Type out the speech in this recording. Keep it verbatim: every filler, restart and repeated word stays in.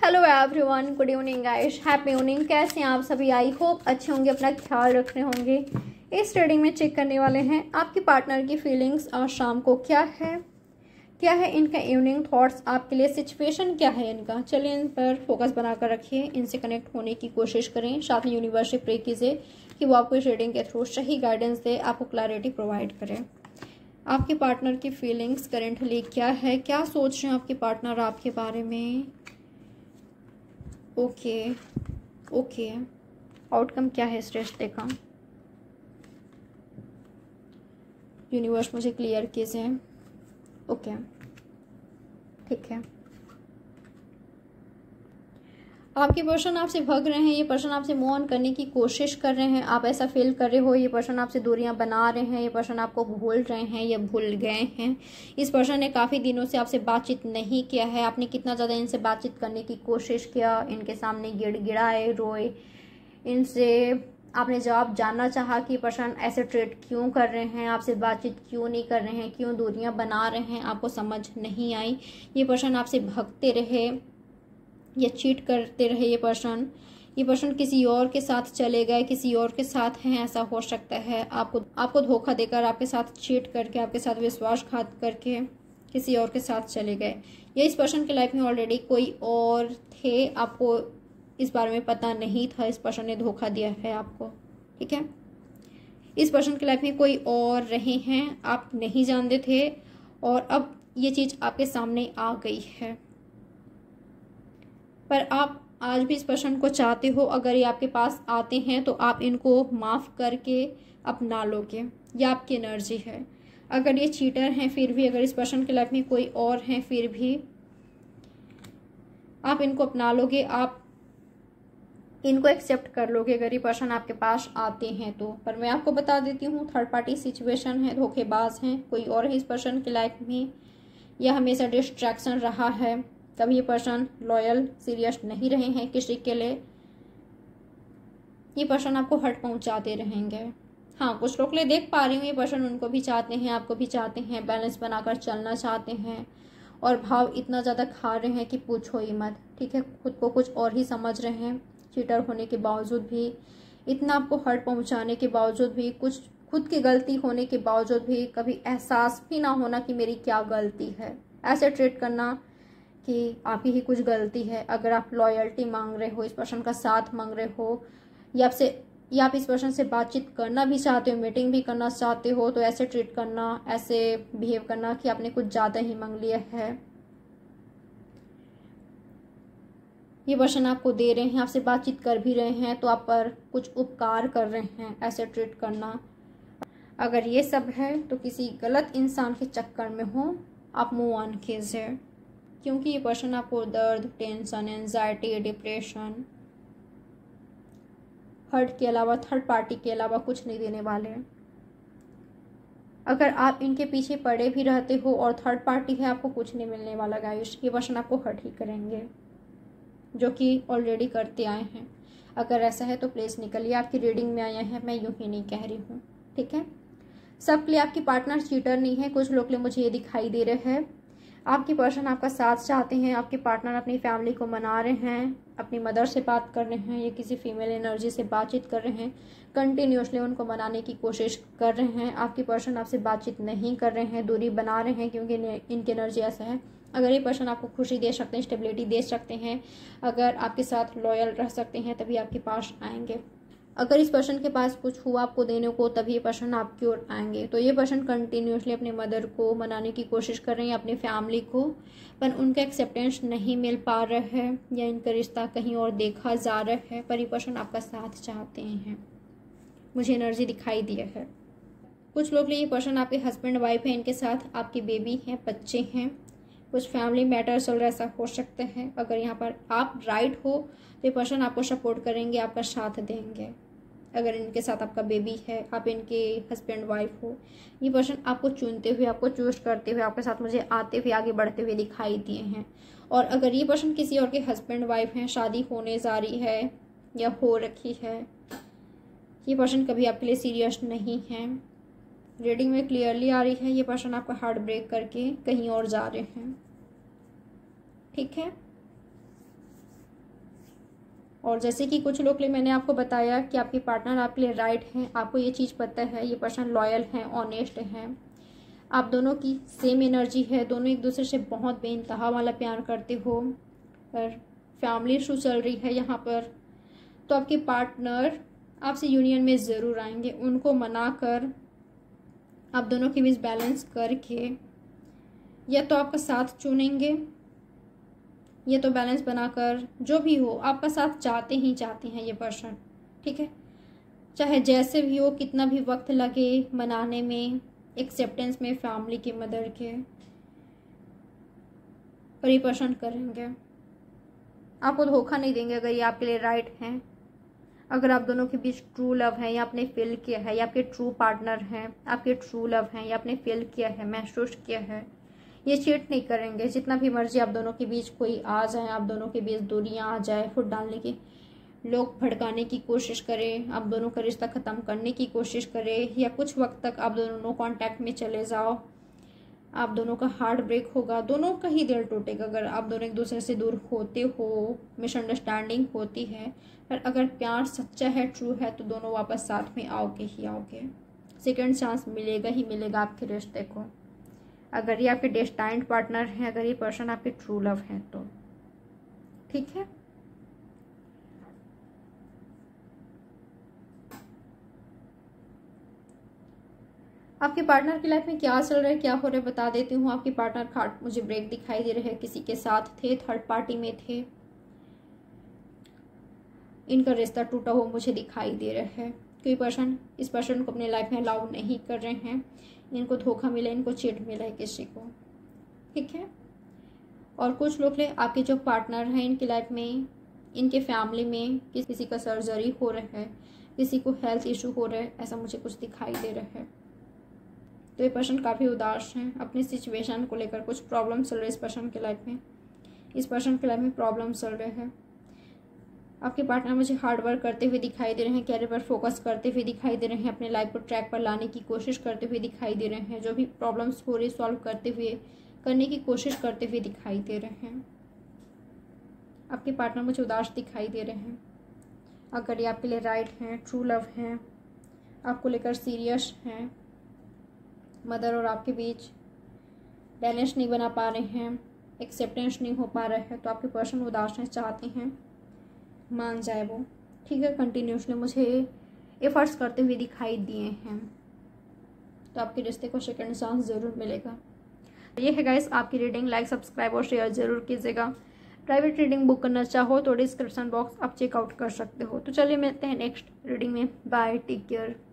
Hello everyone, good evening guys, happy evening. कैसे हैं आप सभी? आई होप अच्छे होंगे, अपना ख्याल रख रहे होंगे। इस रीडिंग में चेक करने वाले हैं आपके पार्टनर की फीलिंग्स आज शाम को क्या है, क्या है इनका इवनिंग थॉट्स आपके लिए, सिचुएशन क्या है इनका। चलिए इन पर फोकस बनाकर रखिए, इनसे कनेक्ट होने की कोशिश करें, साथ में यूनिवर्स से प्रे कीजिए कि वो आपको इस रीडिंग के थ्रू सही गाइडेंस दे, आपको क्लैरिटी प्रोवाइड करें। आपके पार्टनर की फीलिंग्स करेंटली क्या है, क्या सोच रहे हैं आपके पार्टनर आपके बारे में। ओके ओके आउटकम क्या है इस रिश्ते का, यूनिवर्स मुझे क्लियर कीजिए। ओके ठीक है, आपके पर्सन आपसे भाग रहे हैं, ये पर्सन आपसे मूव ऑन करने की कोशिश कर रहे हैं, आप ऐसा फील कर रहे हो। ये पर्सन आपसे दूरियां बना रहे हैं, ये पर्सन आपको भूल रहे हैं या भूल गए हैं। इस पर्सन ने काफ़ी दिनों से आपसे बातचीत नहीं किया है। आपने कितना ज़्यादा इनसे बातचीत करने की कोशिश किया, इनके सामने गिड़गिड़ाए, रोए, इनसे आपने जवाब जानना चाहा कि पर्सन ऐसे ट्रीट क्यों कर रहे हैं, आपसे बातचीत क्यों नहीं कर रहे हैं, क्यों दूरियां बना रहे हैं, आपको समझ नहीं आई। ये पर्सन आपसे भगते रहे या चीट करते रहे। ये पर्सन ये पर्सन किसी और के साथ चले गए, किसी और के साथ हैं, ऐसा हो सकता है। आपको आपको धोखा देकर, आपके साथ चीट करके, आपके साथ विश्वासघात करके किसी और के साथ चले गए। या इस पर्सन की लाइफ में ऑलरेडी कोई और थे, आपको इस बारे में पता नहीं था, इस पर्सन ने धोखा दिया है आपको। ठीक है, इस पर्सन की लाइफ में कोई और रहे हैं, आप नहीं जानते थे और अब ये चीज़ आपके सामने आ गई है। पर आप आज भी इस पर्सन को चाहते हो। अगर ये आपके पास आते हैं तो आप इनको माफ़ करके अपना लोगे, या आपकी एनर्जी है। अगर ये चीटर हैं फिर भी, अगर इस पर्सन की लाइफ में कोई और हैं फिर भी आप इनको अपना लोगे, आप इनको एक्सेप्ट कर लोगे अगर ये पर्सन आपके पास आते हैं तो। पर मैं आपको बता देती हूँ, थर्ड पार्टी सिचुएशन है, धोखेबाज हैं, कोई और है इस पर्सन की लाइफ में, या हमेशा डिस्ट्रैक्शन रहा है। कभी ये पर्सन लॉयल सीरियस नहीं रहे हैं किसी के लिए, ये पर्सन आपको हर्ट पहुंचाते रहेंगे। हाँ, कुछ लोग ले देख पा रही हूँ, ये पर्सन उनको भी चाहते हैं, आपको भी चाहते हैं, बैलेंस बनाकर चलना चाहते हैं, और भाव इतना ज़्यादा खा रहे हैं कि पूछो ही मत। ठीक है, खुद को कुछ और ही समझ रहे हैं, चीटर होने के बावजूद भी, इतना आपको हर्ट पहुँचाने के बावजूद भी, कुछ खुद की गलती होने के बावजूद भी, कभी एहसास भी ना होना कि मेरी क्या गलती है, ऐसे ट्रीट करना कि आपकी ही कुछ गलती है। अगर आप लॉयल्टी मांग रहे हो, इस पर्सन का साथ मांग रहे हो, या आपसे या आप इस पर्सन से बातचीत करना भी चाहते हो, मीटिंग भी करना चाहते हो, तो ऐसे ट्रीट करना, ऐसे बिहेव करना कि आपने कुछ ज़्यादा ही मांग लिया है। ये पर्सन आपको दे रहे हैं, आपसे बातचीत कर भी रहे हैं तो आप पर कुछ उपकार कर रहे हैं, ऐसे ट्रीट करना। अगर ये सब है तो किसी गलत इंसान के चक्कर में हो, आप मूव ऑन कीजिए, क्योंकि ये पर्सन आपको दर्द, टेंशन, एंजाइटी, डिप्रेशन, हर्ट के अलावा, थर्ड पार्टी के अलावा कुछ नहीं देने वाले। अगर आप इनके पीछे पड़े भी रहते हो और थर्ड पार्टी है, आपको कुछ नहीं मिलने वाला गाइस। ये पर्सन आपको हर्ट ही करेंगे, जो कि ऑलरेडी करते आए हैं। अगर ऐसा है तो प्लीज़ निकलिए, आपकी रीडिंग में आया है, मैं यूं ही नहीं कह रही हूँ। ठीक है, सबके लिए आपकी पार्टनर चीटर नहीं है, कुछ लोग लिए मुझे ये दिखाई दे रहे हैं। आपकी पर्सन आपका साथ चाहते हैं, आपके पार्टनर अपनी फैमिली को मना रहे हैं, अपनी मदर से बात कर रहे हैं, या किसी फीमेल एनर्जी से बातचीत कर रहे हैं, कंटिन्यूसली उनको मनाने की कोशिश कर रहे हैं। आपकी पर्सन आपसे बातचीत नहीं कर रहे हैं, दूरी बना रहे हैं, क्योंकि इनकी एनर्जी ऐसा है। अगर ये पर्सन आपको खुशी दे सकते हैं, स्टेबिलिटी दे सकते हैं, अगर आपके साथ लॉयल रह सकते हैं, तभी आपके पास आएंगे। अगर इस पर्सन के पास कुछ हुआ आपको देने को, तभी ये पर्सन आपकी ओर आएंगे। तो ये पर्सन कंटिन्यूसली अपने मदर को मनाने की कोशिश कर रहे हैं, अपनी फैमिली को, पर उनका एक्सेप्टेंस नहीं मिल पा रहा है, या इनका रिश्ता कहीं और देखा जा रहा है। पर ये पर्सन आपका साथ चाहते हैं, मुझे एनर्जी दिखाई दिया है। कुछ लोग लिए ये पर्सन आपके हस्बैंड वाइफ है, इनके साथ आपकी बेबी हैं, बच्चे हैं, कुछ फैमिली मैटर चल रहा है, ऐसा हो सकता है। अगर यहाँ पर आप राइट हो तो ये पर्सन आपको सपोर्ट करेंगे, आपका साथ देंगे। अगर इनके साथ आपका बेबी है, आप इनके हस्बैंड वाइफ हो, ये पर्सन आपको चुनते हुए, आपको चूज करते हुए, आपके साथ मुझे आते हुए, आगे बढ़ते हुए दिखाई दिए हैं। और अगर ये पर्सन किसी और के हस्बैंड वाइफ हैं, शादी होने जा रही है या हो रखी है, ये पर्सन कभी आपके लिए सीरियस नहीं है। रीडिंग में क्लियरली आ रही है, ये पर्सन आपका हार्ट ब्रेक करके कहीं और जा रहे हैं। ठीक है, और जैसे कि कुछ लोग के लिए मैंने आपको बताया कि आपके पार्टनर आपके लिए राइट हैं, आपको ये चीज़ पता है, ये पर्सन लॉयल हैं, ऑनेस्ट हैं, आप दोनों की सेम एनर्जी है, दोनों एक दूसरे से बहुत बेइंतहा वाला प्यार करते हो, पर फैमिली इशू चल रही है यहाँ पर, तो आपके पार्टनर आपसे यूनियन में ज़रूर आएंगे। उनको मना कर आप दोनों के बीच बैलेंस करके या तो आपका साथ चुनेंगे या तो बैलेंस बनाकर, जो भी हो आपका साथ चाहते ही चाहते हैं ये पर्सन, ठीक है। चाहे जैसे भी हो, कितना भी वक्त लगे मनाने में, एक्सेप्टेंस में फैमिली की मदर के, पर ये पर्सन करेंगे, आपको धोखा नहीं देंगे अगर ये आपके लिए राइट हैं। अगर आप दोनों के बीच ट्रू लव है या आपने फील किया है, या आपके ट्रू पार्टनर हैं, आपके ट्रू लव हैं या आपने फील किया है, महसूस किया है, ये चीट नहीं करेंगे। जितना भी मर्जी आप दोनों के बीच कोई आ जाए, आप दोनों के बीच दूरियां आ जाए, फुट डालने की, लोग भड़काने की कोशिश करें, आप दोनों का रिश्ता ख़त्म करने की कोशिश करें, या कुछ वक्त तक आप दोनों नो कांटेक्ट में चले जाओ, आप दोनों का हार्ट ब्रेक होगा, दोनों का ही दिल टूटेगा अगर आप दोनों एक दूसरे से दूर होते हो, मिसअंडरस्टैंडिंग होती है। पर अगर प्यार सच्चा है, ट्रू है, तो दोनों वापस साथ में आओगे ही आओगे। सेकेंड चांस मिलेगा ही मिलेगा आपके रिश्ते को, अगर ये आपके डेस्टाइन्ड पार्टनर हैं, अगर ये पर्सन आपके ट्रू लव हैं तो, ठीक है। आपके पार्टनर की लाइफ में क्या चल रहा है, क्या हो रहा है, बता देती हूँ। आपके पार्टनर खाट मुझे ब्रेक दिखाई दे रहे हैं, किसी के साथ थे, थर्ड पार्टी में थे, इनका रिश्ता टूटा हुआ मुझे दिखाई दे रहा है। कोई पर्सन इस पर्सन को अपने लाइफ में अलाउ नहीं कर रहे हैं, इनको धोखा मिला, इनको चीट मिला है किसी को, ठीक है। और कुछ लोग ले आपके जो पार्टनर हैं, इनकी लाइफ में, इनके फैमिली में किसी का सर्जरी हो रहा है, किसी को हेल्थ इशू हो रहा है, ऐसा मुझे कुछ दिखाई दे रहा है। तो ये पर्सन काफ़ी उदास हैं अपनी सिचुएशन को लेकर, कुछ प्रॉब्लम चल रही है इस पर्सन के लाइफ में, इस पर्सन के लाइफ में प्रॉब्लम चल रहे हैं। आपके पार्टनर मुझे हार्ड वर्क करते हुए दिखाई दे रहे हैं, कैरियर पर फोकस करते हुए दिखाई दे रहे हैं, अपने लाइफ को ट्रैक पर लाने की कोशिश करते हुए दिखाई दे रहे हैं, जो भी प्रॉब्लम्स हो रही सॉल्व करते हुए, करने की कोशिश करते हुए दिखाई दे रहे हैं। आपके पार्टनर मुझे उदास दिखाई दे रहे हैं। अगर ये आपके लिए राइट हैं, ट्रू लव हैं, आपको लेकर सीरियस हैं, मदर और आपके बीच बैलेंस नहीं बना पा रहे हैं, एक्सेप्टेंस नहीं हो पा रहा है, तो आपके पर्सन उदास हैं, चाहते हैं मान जाए वो, ठीक है। कंटिन्यूसली मुझे एफर्ट्स करते हुए दिखाई दिए हैं, तो आपके रिश्ते को सेकंड चांस ज़रूर मिलेगा। ये है गाइस आपकी रीडिंग, लाइक सब्सक्राइब और शेयर ज़रूर कीजिएगा। प्राइवेट रीडिंग बुक करना चाहो तो डिस्क्रिप्शन बॉक्स आप चेकआउट कर सकते हो। तो चलिए मिलते हैं नेक्स्ट रीडिंग में, बाय, टेक केयर।